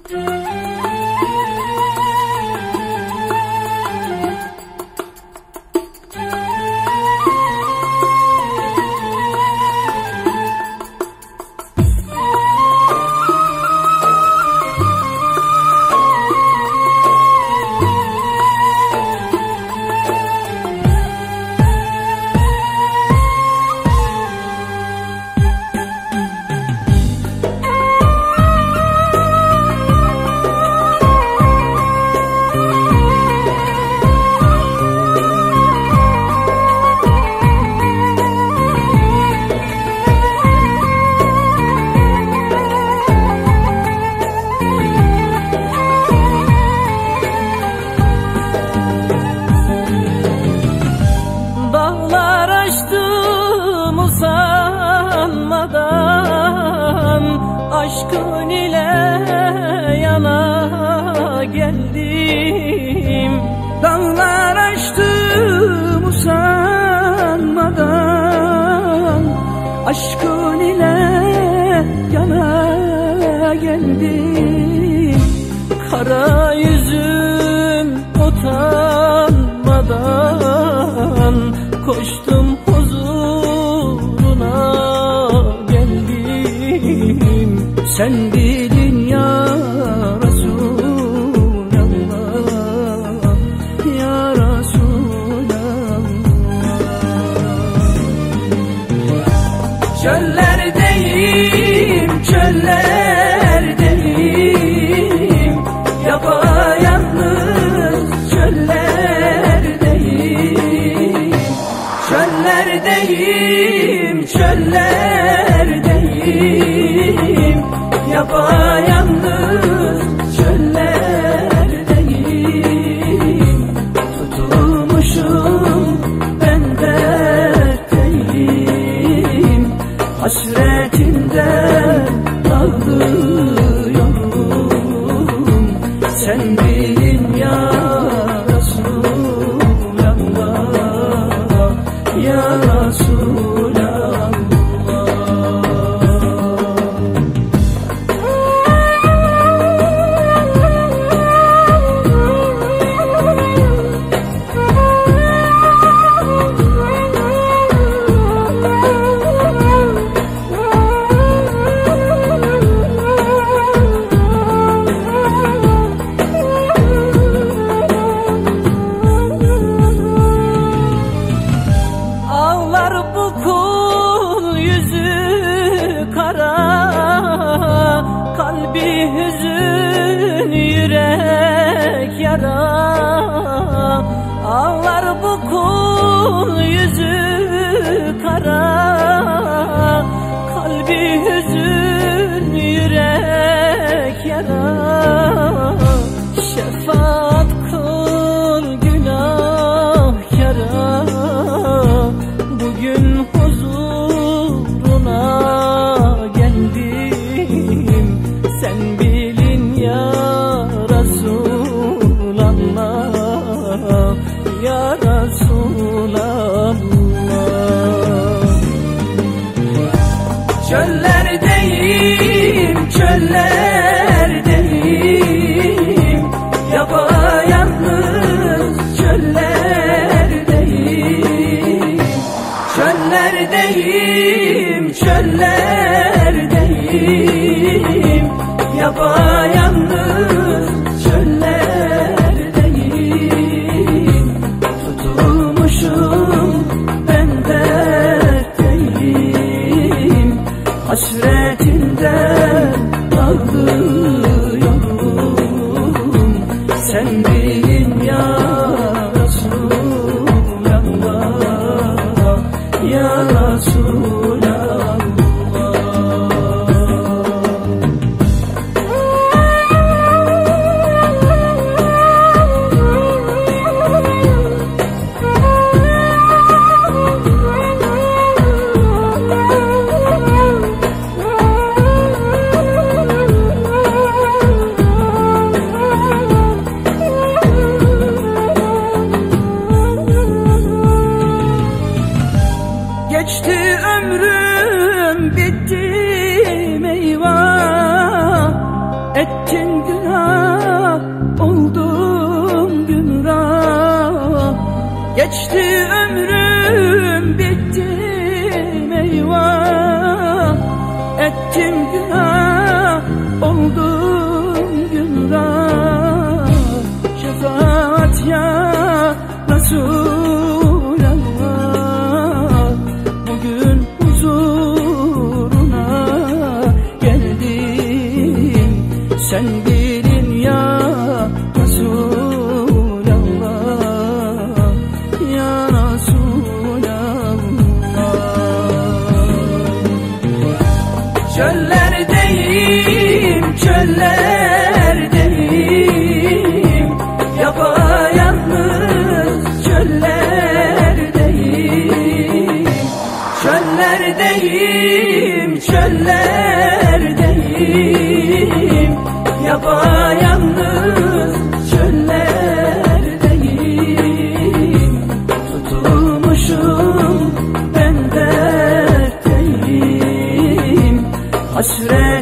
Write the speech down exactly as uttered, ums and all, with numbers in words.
Aşkın ile yana geldim. Dağlar aştım usanmadan, aşkın ile yana geldim. Kara yüzüm utanmadan koştum huzuruna geldim. Sen bilin ya Resulallah, ya Resulallah. Çöllerdeyim, çöllerdeyim, yapayalnız çöllerdeyim. Çöllerdeyim, çöllerdeyim, yapayalnız çöllerdeyim. Tutulmuşum ben dertteyim, hasretinden ağlıyorum. Sen bilin ya Resulallah, ya Resulallah. Bu kul yüzü kara, kalbi hüzün, yürek yara. Ağlar bu kul yüzü kara, kalbi hüzün, yürek yara. Şefaat kıl günah yara, bugün huzuruna geldim. Sen bilin ya Resulallah, ya Resulallah. Çöllerdeyim, çöllerdeyim, yapayalnız çöllerdeyim. Çöllerdeyim, çöllerdeyim, yapayalnız çöllerdeyim. Tutulmuşum ben dertteyim, hasretinden ağlıyorum. Sen bilin ya Resulallah, ya Resulallah. Geçti ömrüm, bitti eyvah, ettin Geçti ömrüm, bittim eyvah. Ettim günah, oldum günah. Şefaat ya Resulallah, bugün huzuruna geldim. Sen bilin ya Resulallah, ya Resulallah. Çöllerdeyim, çöllerdeyim, yapayalnız çöllerdeyim. Çöllerdeyim, çöllerdeyim, yapayalnız çöllerdeyim. Tutulmuşum ben dertteyim, hasret